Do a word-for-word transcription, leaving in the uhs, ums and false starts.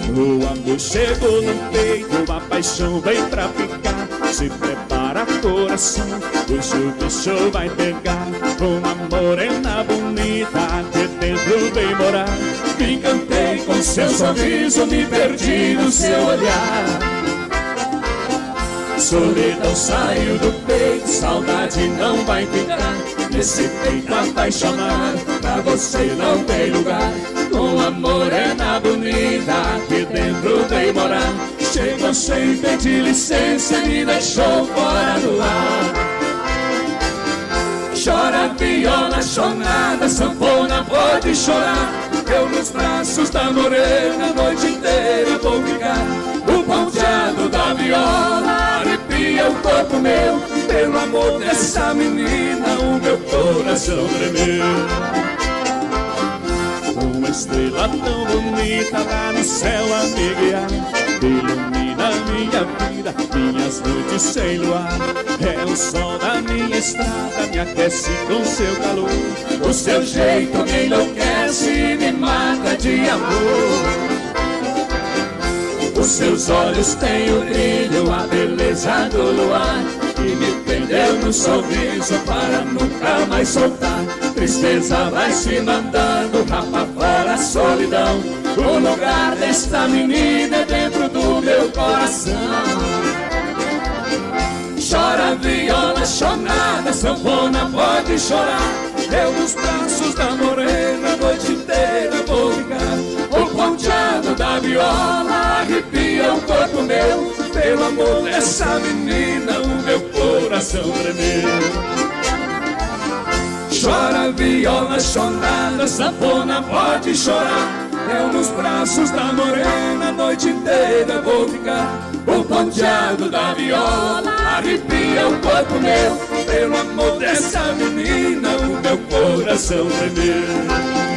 O amor chegou no peito, a paixão vem pra ficar. Se prepara coração, hoje o bicho vai pegar. Uma morena bonita que dentro vem morar. Me encantei com seu sorriso, me perdi no seu olhar. Solidão saiu do peito, saudade não vai ficar. Nesse peito apaixonado, pra você não tem lugar. Com a morena bonita que dentro vem morar. Chegou sem pedir licença e me deixou fora do ar. Chora viola, chornada, sanfona, pode chorar. Eu nos braços da morena a noite inteira vou ficar. O ponteado da viola arrepia o corpo meu. Pelo amor dessa menina o meu coração tremeu. Uma estrela tão bonita lá no céu a me guiar. Ilumina minha vida, minhas noites sem luar. É o sol da minha estrada, me aquece com seu calor. O seu jeito me enlouquece e me mata de amor. Os seus olhos têm o brilho, a beleza do luar, que me prendeu no sorriso para nunca mais soltar. Tristeza vai se mandando, rapa fora a solidão. O lugar desta menina é dentro do meu coração. Chora viola, chornada, sanfona, pode chorar. Eu nos braços da morena a noite inteira vou ficar. O ponteado da viola arrepia o corpo meu. Pelo amor dessa menina o meu coração tremeu. Chora viola, chornada, sanfona, pode chorar. Eu nos braços da morena a noite inteira vou ficar. O ponteado da viola arrepia o corpo meu. Pelo amor dessa menina o meu coração tremeu.